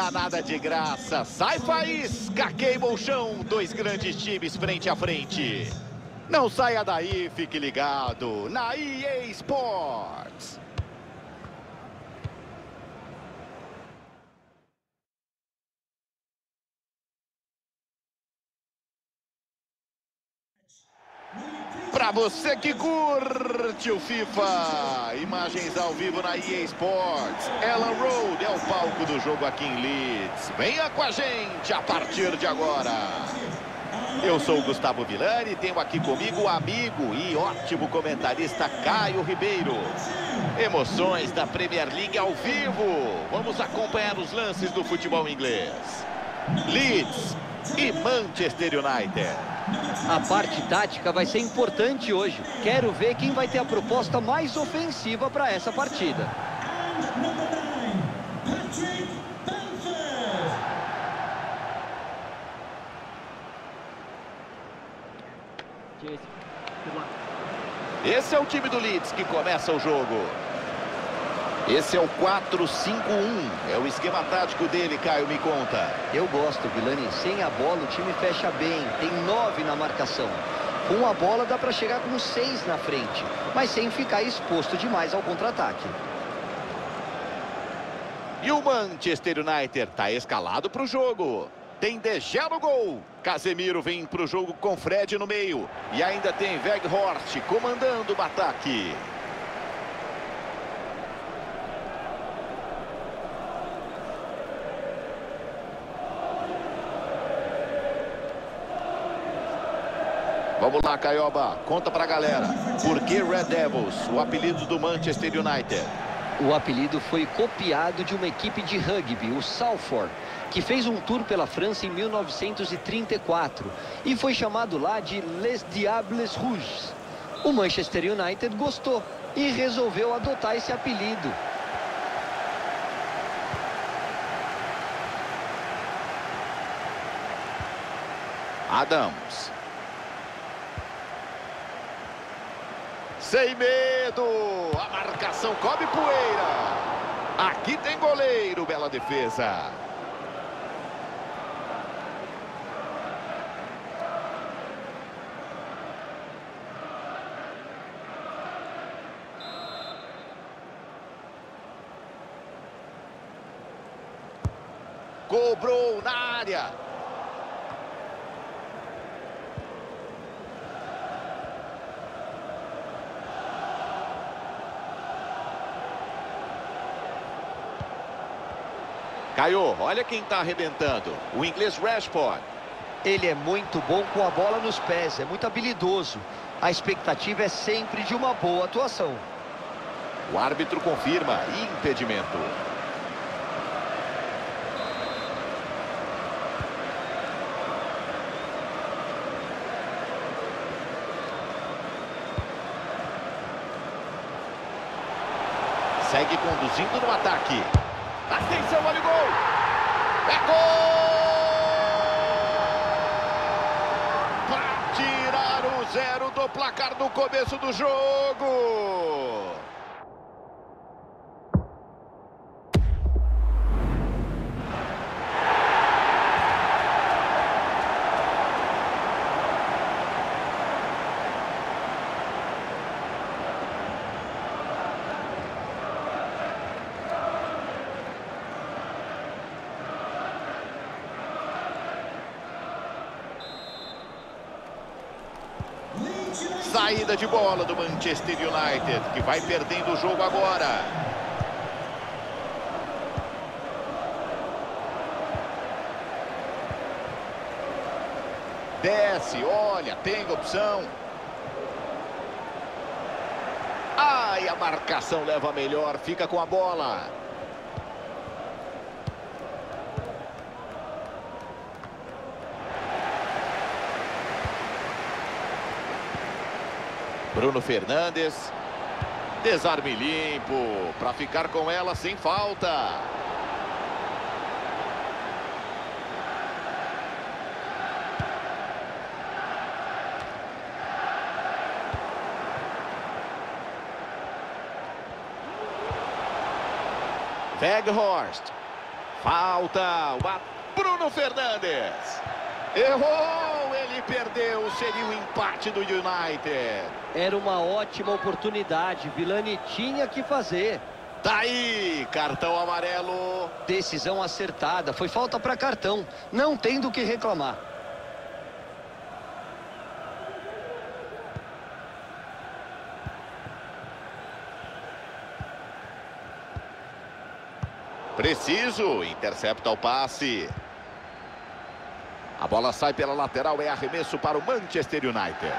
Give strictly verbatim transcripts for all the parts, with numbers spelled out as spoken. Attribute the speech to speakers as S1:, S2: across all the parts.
S1: dá nada de graça. Sai faísca, queima o chão. Dois grandes times frente a frente. Não saia daí, fique ligado na E A Sports. Para você que curte o FIFA, imagens ao vivo na E A Sports. Elland Road é o palco do jogo aqui em Leeds. Venha com a gente a partir de agora. Eu sou o Gustavo Villani e tenho aqui comigo o amigo e ótimo comentarista Caio Ribeiro. Emoções da Premier League ao vivo. Vamos acompanhar os lances do futebol inglês. Leeds e Manchester United.
S2: A parte tática vai ser importante hoje. Quero ver quem vai ter a proposta mais ofensiva para essa partida.
S1: Esse é o time do Leeds que começa o jogo. Esse é o quatro cinco um. É o esquema tático dele, Caio, me conta.
S2: Eu gosto, Villani. Sem a bola o time fecha bem. Tem nove na marcação. Com a bola dá para chegar com seis na frente, mas sem ficar exposto demais ao contra-ataque.
S1: E o Manchester United está escalado para o jogo. Tem De Gea no gol. Casemiro vem para o jogo com Fred no meio. E ainda tem Weghorst comandando o ataque. Vamos lá, Caioba. Conta pra galera. Por que Red Devils, o apelido do Manchester United?
S2: O apelido foi copiado de uma equipe de rugby, o Salford, que fez um tour pela França em mil novecentos e trinta e quatro e foi chamado lá de Les Diables Rouges. O Manchester United gostou e resolveu adotar esse apelido.
S1: Adams. Sem medo, a marcação cobre poeira. Aqui tem goleiro, bela defesa. Cobrou na área. Caio, olha quem está arrebentando. O inglês Rashford.
S2: Ele é muito bom com a bola nos pés, é muito habilidoso. A expectativa é sempre de uma boa atuação.
S1: O árbitro confirma impedimento. Segue conduzindo no ataque. Atenção, olha o gol! É gol! Para tirar o zero do placar no começo do jogo! Saída de bola do Manchester United, que vai perdendo o jogo agora. Desce, olha, tem opção. Ai, a marcação leva melhor, fica com a bola. Bruno Fernandes. Desarme limpo para ficar com ela sem falta. Weghorst. Falta. Bruno Fernandes. Errou, ele perdeu, seria o empate do United.
S2: Era uma ótima oportunidade, Vilani tinha que fazer.
S1: Daí, cartão amarelo.
S2: Decisão acertada, foi falta para cartão, não tem do que reclamar.
S1: Preciso, intercepta o passe. A bola sai pela lateral, é arremesso para o Manchester United.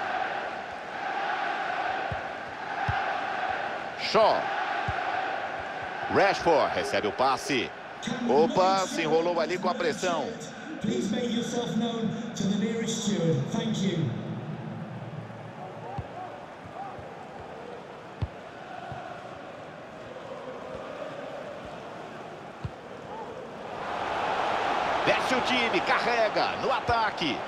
S1: Shaw. Rashford recebe o passe. Opa, se enrolou ali com a pressão. Desce o time, carrega no ataque.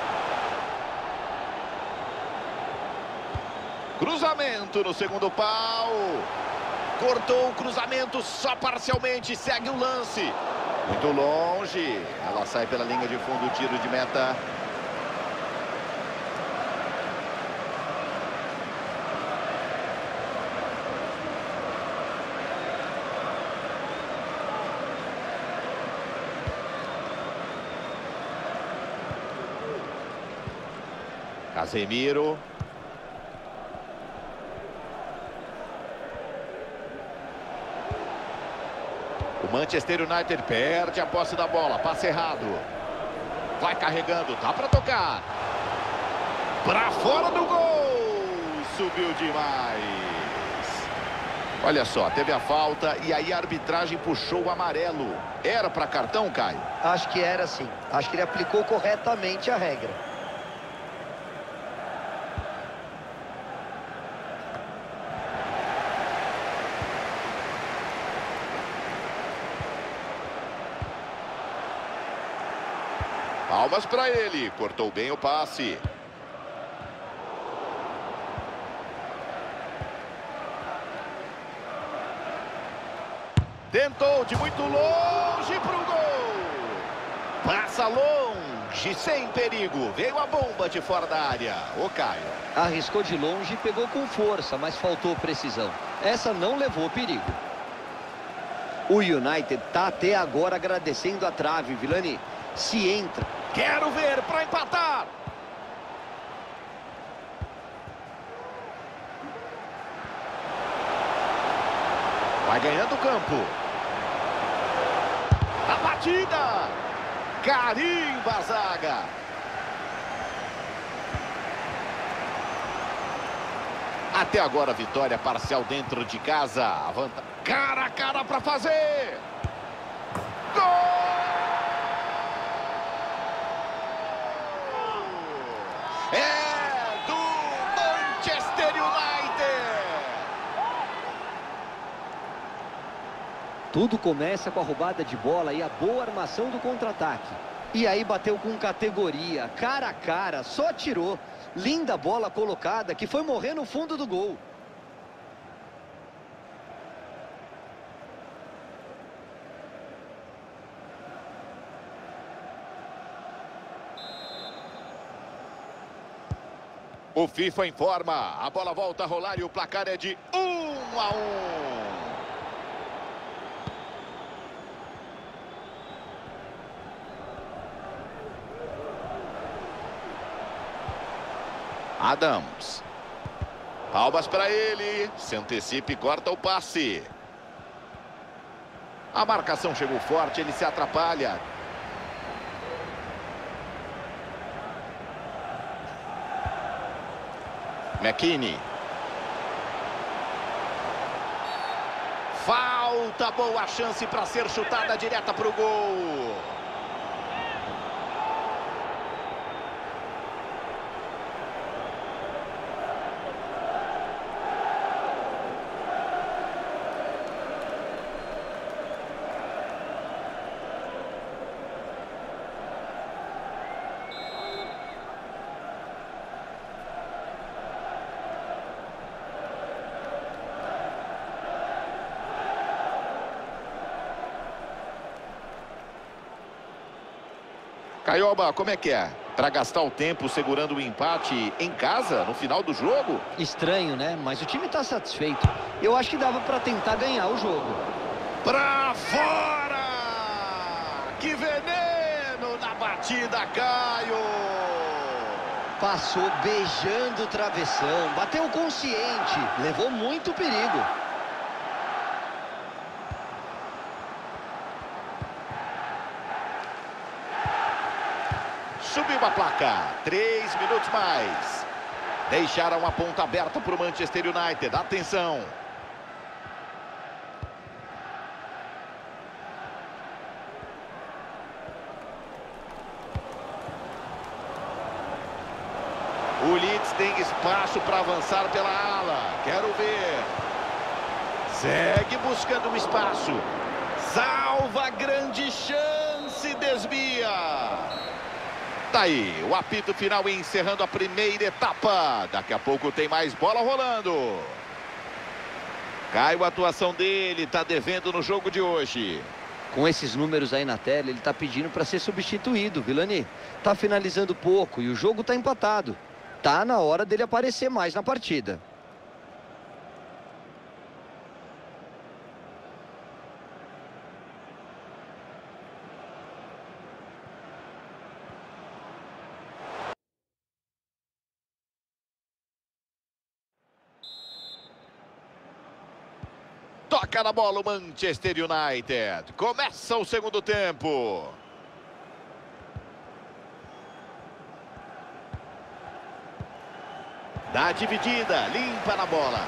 S1: Cruzamento no segundo pau. Cortou o cruzamento só parcialmente, segue o lance. Muito longe, ela sai pela linha de fundo, tiro de meta. Casemiro. O Manchester United perde a posse da bola. Passe errado. Vai carregando. Dá para tocar. Para fora do gol. Subiu demais. Olha só, teve a falta e aí a arbitragem puxou o amarelo. Era para cartão, Caio?
S2: Acho que era sim. Acho que ele aplicou corretamente a regra.
S1: Palmas para ele, cortou bem o passe. Tentou de muito longe para o gol. Passa longe, sem perigo. Veio a bomba de fora da área. O Caio.
S2: Arriscou de longe e pegou com força, mas faltou precisão. Essa não levou perigo. O United tá até agora agradecendo a trave, Vilani. Se entra.
S1: Quero ver para empatar. Vai ganhando o campo. A batida. Carimba a zaga. Até agora a vitória parcial dentro de casa. A vantagem. Cara a cara para fazer. Gol! É do Manchester United.
S2: Tudo começa com a roubada de bola e a boa armação do contra-ataque. E aí bateu com categoria, cara a cara, só tirou. Linda bola colocada que foi morrer no fundo do gol.
S1: O FIFA informa, a bola volta a rolar e o placar é de um a um. Adams. Palmas para ele. Se antecipa e corta o passe. A marcação chegou forte, ele se atrapalha. McKinney. Falta, boa chance para ser chutada direta para o gol. Caioba, como é que é? Para gastar o tempo segurando o empate em casa, no final do jogo?
S2: Estranho, né? Mas o time está satisfeito. Eu acho que dava para tentar ganhar o jogo.
S1: Pra fora! Que veneno na batida, Caio!
S2: Passou beijando o travessão, bateu consciente, levou muito perigo.
S1: Subiu a placa, três minutos mais. Deixaram a ponta aberta para o Manchester United, atenção. O Leeds tem espaço para avançar pela ala. Quero ver. Segue buscando o espaço. Salva, grande chance, desvia. Tá aí, o apito final encerrando a primeira etapa. Daqui a pouco tem mais bola rolando. Caio, a atuação dele tá devendo no jogo de hoje.
S2: Com esses números aí na tela, ele tá pedindo para ser substituído, Vilani. Tá finalizando pouco e o jogo tá empatado. Tá na hora dele aparecer mais na partida.
S1: Toca na bola o Manchester United. Começa o segundo tempo. Dá dividida, limpa na bola.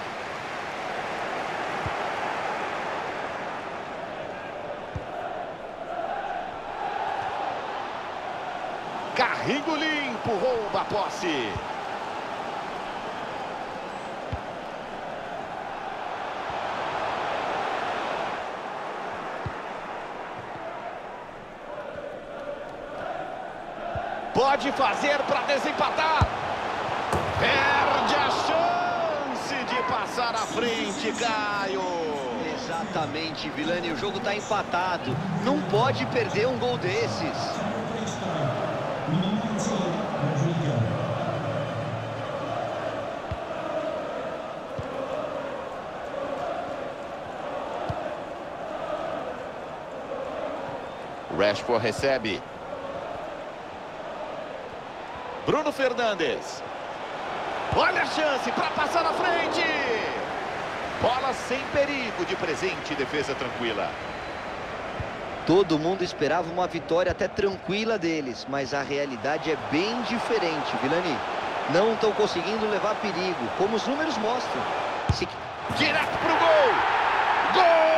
S1: Carrinho limpo, rouba a posse. Pode fazer para desempatar. Perde a chance de passar à frente, Caio.
S2: Exatamente, Vilani. O jogo está empatado. Não pode perder um gol desses.
S1: Rashford recebe. Bruno Fernandes. Olha a chance para passar na frente. Bola sem perigo de presente, defesa tranquila.
S2: Todo mundo esperava uma vitória até tranquila deles, mas a realidade é bem diferente, Vilani. Não estão conseguindo levar perigo, como os números mostram. Se...
S1: Direto pro gol. Gol!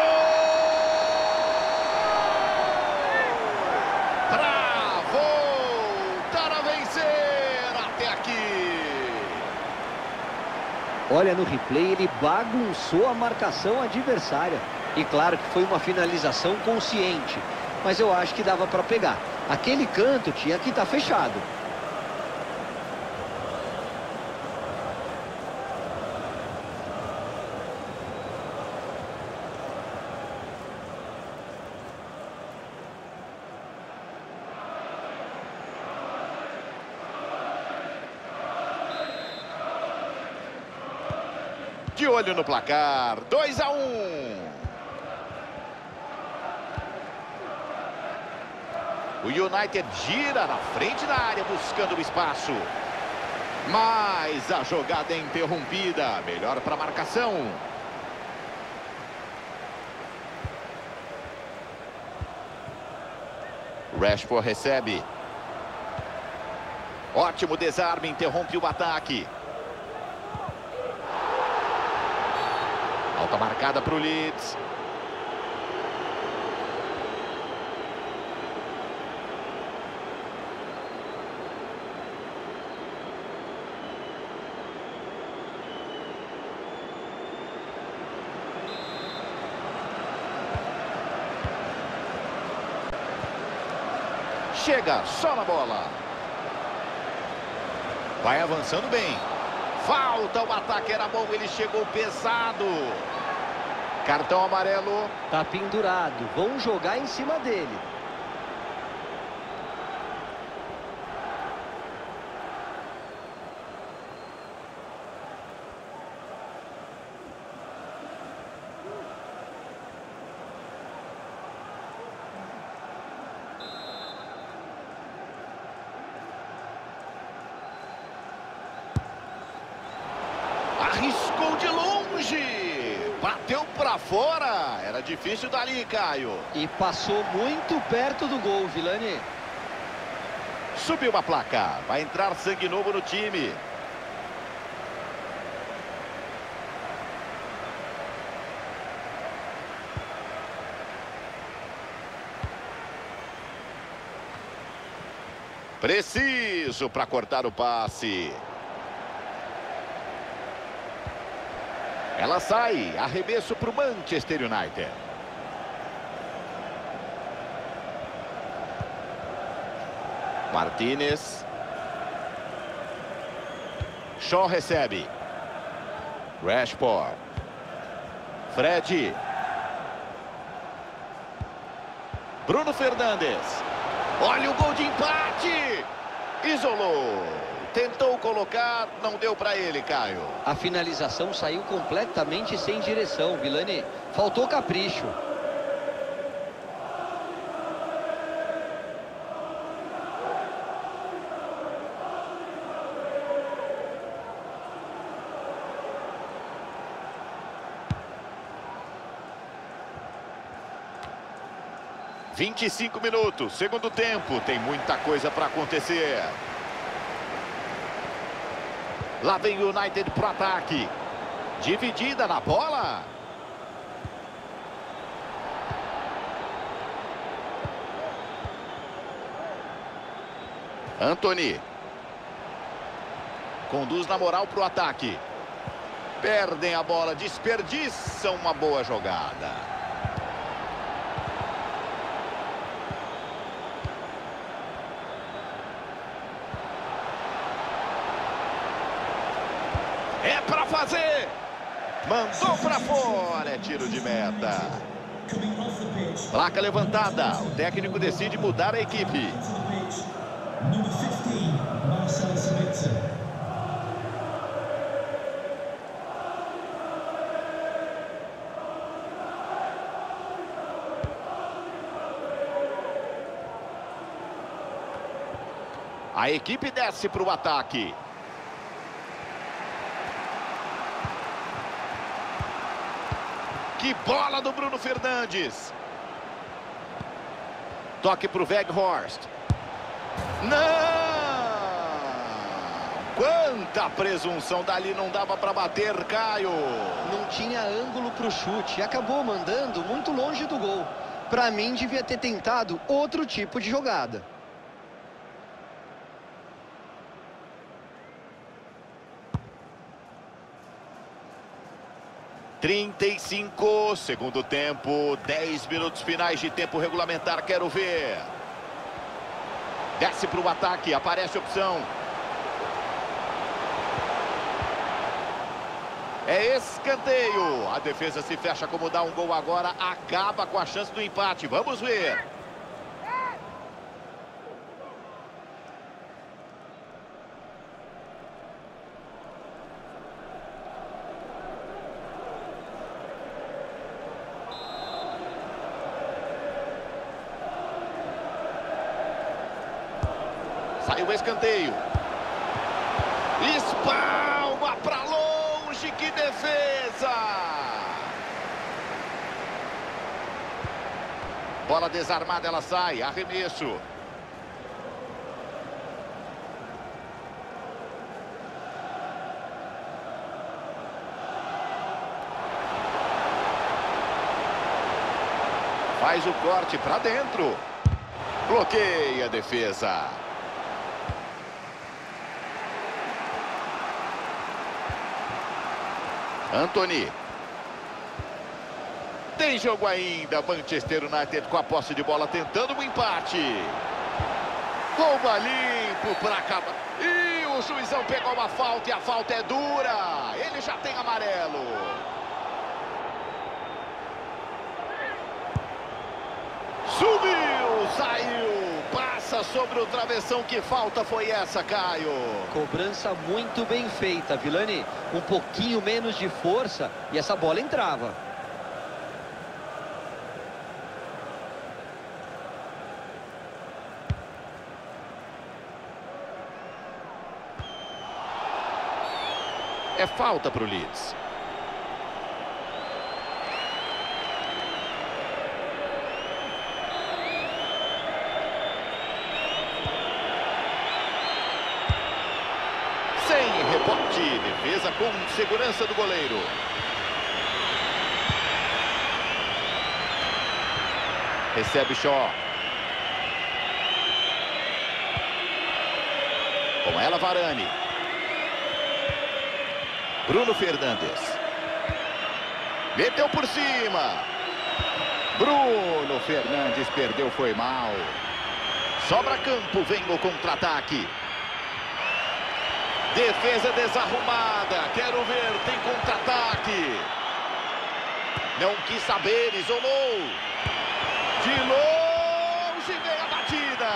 S1: Para voltar a vencer até aqui.
S2: Olha, no replay ele bagunçou a marcação adversária. E claro que foi uma finalização consciente, mas eu acho que dava para pegar. Aquele canto tinha que estar fechado.
S1: De olho no placar, dois a um. O United gira na frente da área, buscando o espaço. Mas a jogada é interrompida. Melhor para a marcação. Rashford recebe. Ótimo desarme, interrompe o ataque. Falta marcada para o Leeds. Chega só na bola. Vai avançando bem. Falta, o ataque era bom, ele chegou pesado. Cartão amarelo.
S2: Tá pendurado, vão jogar em cima dele.
S1: Arriscou de longe. Bateu pra fora. Era difícil dali, Caio.
S2: E passou muito perto do gol, Vilani.
S1: Subiu a placa. Vai entrar sangue novo no time. Preciso para cortar o passe. Ela sai. Arremesso para o Manchester United. Martínez. Shaw recebe. Rashford. Fred. Bruno Fernandes. Olha o gol de empate. Isolou. Tentou colocar, não deu para ele, Caio.
S2: A finalização saiu completamente sem direção, Vilani. Faltou capricho.
S1: vinte e cinco minutos, segundo tempo, tem muita coisa para acontecer. Lá vem o United pro ataque. Dividida na bola. Antony. Conduz na moral pro ataque. Perdem a bola, desperdiçam uma boa jogada. É pra fazer. Mandou pra fora. É tiro de meta. Placa levantada. O técnico decide mudar a equipe. A equipe desce para o ataque. Que bola do Bruno Fernandes. Toque para o Weghorst. Não! Quanta presunção dali, não dava para bater, Caio.
S2: Não tinha ângulo para o chute. Acabou mandando muito longe do gol. Para mim, devia ter tentado outro tipo de jogada.
S1: trinta e cinco, segundo tempo, dez minutos finais de tempo regulamentar, quero ver. Desce para o ataque, aparece a opção. É escanteio. A defesa se fecha como dá um gol agora, acaba com a chance do empate. Vamos ver. Saiu o escanteio. Espalma para longe, que defesa! Bola desarmada, ela sai, arremesso. Faz o corte para dentro. Bloqueia a defesa. Antony. Tem jogo ainda. Manchester United com a posse de bola tentando um empate. Rouba limpo para acabar. E o juizão pegou uma falta e a falta é dura. Ele já tem amarelo. Subiu, saiu. Passa sobre o travessão. Que falta foi essa, Caio?
S2: Cobrança muito bem feita, Vilani. Um pouquinho menos de força e essa bola entrava.
S1: É falta para o Leeds. Sem rebote, defesa com segurança do goleiro. Recebe Shaw. Com ela, Varane. Bruno Fernandes. Meteu por cima. Bruno Fernandes perdeu, foi mal. Sobra campo, vem o contra-ataque. Defesa desarrumada. Quero ver, tem contra-ataque. Não quis saber, isolou. De longe vem a batida.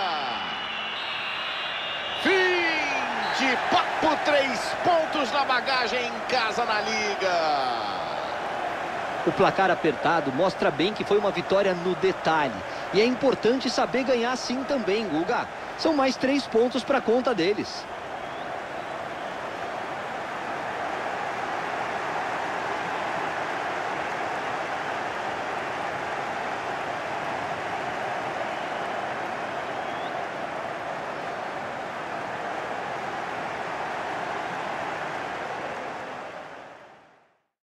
S1: Fim de papo, três pontos na bagagem em casa na Liga.
S2: O placar apertado mostra bem que foi uma vitória no detalhe. E é importante saber ganhar assim também, Guga. São mais três pontos para conta deles.